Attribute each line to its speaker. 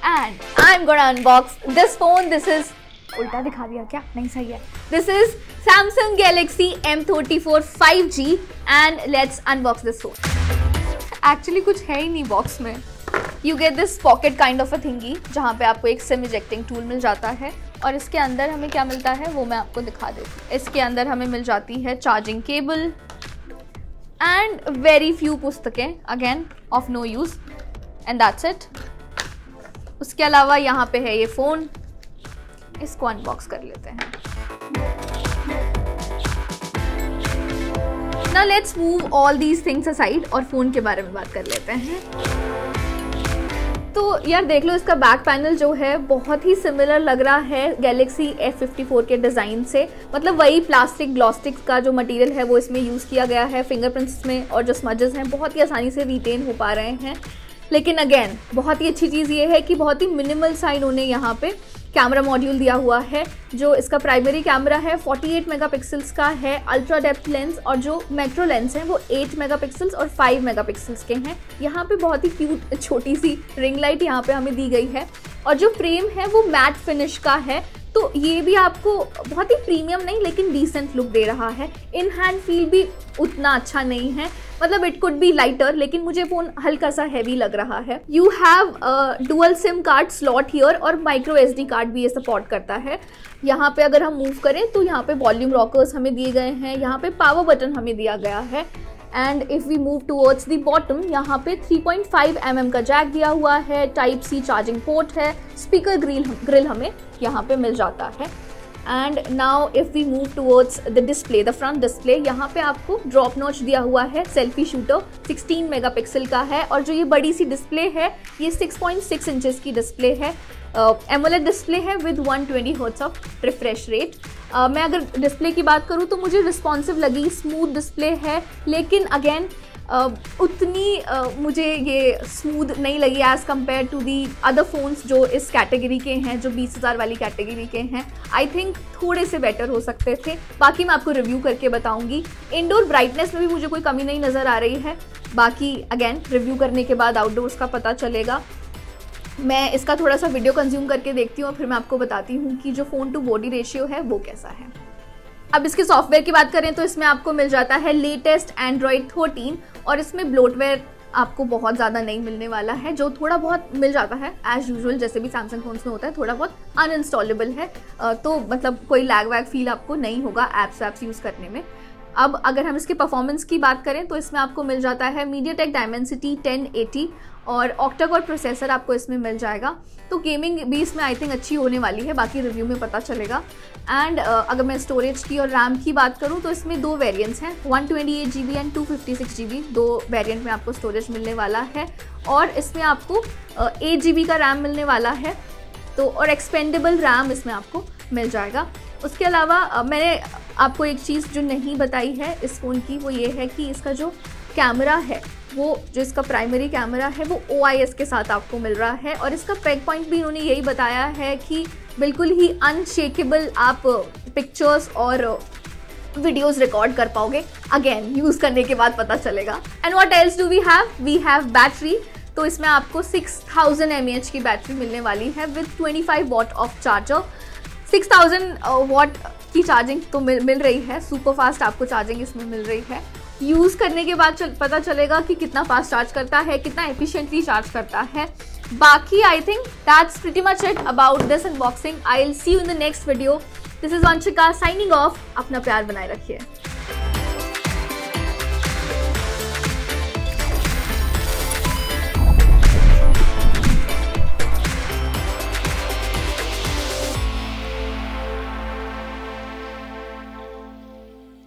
Speaker 1: and I'm gonna unbox this phone. This is उल्टा दिखा दिया क्या? नहीं सही है. This is Samsung Galaxy M34 5G and let's unbox this phone. Actually कुछ है ही नहीं बॉक्स में. You get this pocket kind of a thingy जहाँ पे आपको एक SIM ejecting tool मिल जाता है और इसके अंदर हमें क्या मिलता है वो मैं आपको दिखा देती हूँ. इसके अंदर हमें मिल जाती है charging cable and very few पुस्तकें again of no use and that's it. उसके अलावा यहाँ पे है ये फ़ोन. इसको अनबॉक्स कर लेते हैं. Now let's move all these things aside और फ़ोन के बारे में बात कर लेते हैं. तो यार देख लो इसका बैक पैनल जो है बहुत ही सिमिलर लग रहा है गैलेक्सी F54 के डिज़ाइन से. मतलब वही प्लास्टिक ग्लॉस्टिक का जो मटेरियल है वो इसमें यूज़ किया गया है. फिंगरप्रिंट्स में और जो स्मजेस हैं बहुत ही आसानी से रिटेन हो पा रहे हैं. लेकिन अगेन बहुत ही अच्छी चीज़ ये है कि बहुत ही मिनिमल सा इन्होंने यहाँ पे कैमरा मॉड्यूल दिया हुआ है. जो इसका प्राइमरी कैमरा है 48 मेगापिक्सल्स का है अल्ट्रा डेप्थ लेंस और जो मैक्रो लेंस हैं वो 8 मेगापिक्सल्स और 5 मेगापिक्सल्स के हैं. यहाँ पे बहुत ही क्यूट छोटी सी रिंग लाइट यहाँ पे हमें दी गई है और जो फ्रेम है वो मैट फिनिश का है. तो ये भी आपको बहुत ही प्रीमियम नहीं लेकिन डिसेंट लुक दे रहा है. इन हैंड फील भी उतना अच्छा नहीं है. मतलब इट कुड बी लाइटर लेकिन मुझे फ़ोन हल्का सा हैवी लग रहा है. You have dual SIM card slot here और माइक्रो SD कार्ड भी ये सपोर्ट करता है. यहाँ पे अगर हम मूव करें तो यहाँ पे वॉल्यूम रॉकर्स हमें दिए गए हैं. यहाँ पे पावर बटन हमें दिया गया है. And if we move towards the bottom यहाँ पे 3.5 mm का जैक दिया हुआ है. टाइप C चार्जिंग पोर्ट है. स्पीकर ग्रिल हमें यहाँ पे मिल जाता है. And now if we move towards the display, the front display, यहाँ पे आपको ड्रॉप नॉच दिया हुआ है. सेल्फी शूटर 16 मेगापिक्सल का है और जो ये बड़ी सी डिस्प्ले है ये 6.6 इंचेस की डिस्प्ले है. एमोलेड डिस्प्ले है with 120 hertz of refresh rate. मैं अगर डिस्प्ले की बात करूँ तो मुझे रिस्पॉन्सिव लगी. स्मूथ डिस्प्ले है लेकिन अगेन उतनी मुझे ये स्मूथ नहीं लगी as compare to the other phones जो इस कैटेगरी के हैं, जो 20,000 वाली कैटेगरी के हैं. आई थिंक थोड़े से बेटर हो सकते थे. बाकी मैं आपको रिव्यू करके बताऊंगी. इंडोर ब्राइटनेस में भी मुझे कोई कमी नहीं नज़र आ रही है. बाकी अगेन रिव्यू करने के बाद आउटडोर्स का पता चलेगा. मैं इसका थोड़ा सा वीडियो कंज्यूम करके देखती हूँ और फिर मैं आपको बताती हूँ कि जो फ़ोन टू बॉडी रेशियो है वो कैसा है. अब इसके सॉफ्टवेयर की बात करें तो इसमें आपको मिल जाता है लेटेस्ट एंड्रॉयड 13 और इसमें ब्लोटवेयर आपको बहुत ज़्यादा नहीं मिलने वाला है. जो थोड़ा बहुत मिल जाता है एज़ यूजुअल जैसे भी सैमसंग फोन्स में होता है थोड़ा बहुत अनइंस्टॉलेबल है. तो मतलब कोई लैग वैग फील आपको नहीं होगा ऐप्स यूज़ करने में. अब अगर हम इसके परफॉर्मेंस की बात करें तो इसमें आपको मिल जाता है MediaTek Dimensity 1080 और ऑक्टा-कोर प्रोसेसर आपको इसमें मिल जाएगा. तो गेमिंग भी इसमें आई थिंक अच्छी होने वाली है. बाकी रिव्यू में पता चलेगा. एंड अगर मैं स्टोरेज की और रैम की बात करूं तो इसमें दो वेरिएंट्स हैं 128 GB एंड 256 GB. दो वेरिएंट में आपको स्टोरेज मिलने वाला है और इसमें आपको 8 GB का रैम मिलने वाला है. तो और एक्सपेंडेबल रैम इसमें आपको मिल जाएगा. उसके अलावा मैंने आपको एक चीज़ जो नहीं बताई है इस फ़ोन की वो ये है कि इसका जो कैमरा है वो जो इसका प्राइमरी कैमरा है वो OIS के साथ आपको मिल रहा है. और इसका पेग पॉइंट भी इन्होंने यही बताया है कि बिल्कुल ही अनशेकेबल आप पिक्चर्स और वीडियोस रिकॉर्ड कर पाओगे. अगेन यूज़ करने के बाद पता चलेगा. And what else do we have battery. तो इसमें आपको 6000 mAh की बैटरी मिलने वाली है with 25 watt of charger. 6000 watt की चार्जिंग तो मिल रही है. सुपर फास्ट आपको चार्जिंग इसमें मिल रही है. यूज़ करने के बाद पता चलेगा कि कितना फास्ट चार्ज करता है, कितना एफिशिएंटली चार्ज करता है. बाकी I think that's pretty much it about this unboxing. I will see you in the next video. This is Vanshika signing off. अपना प्यार बनाए रखिए.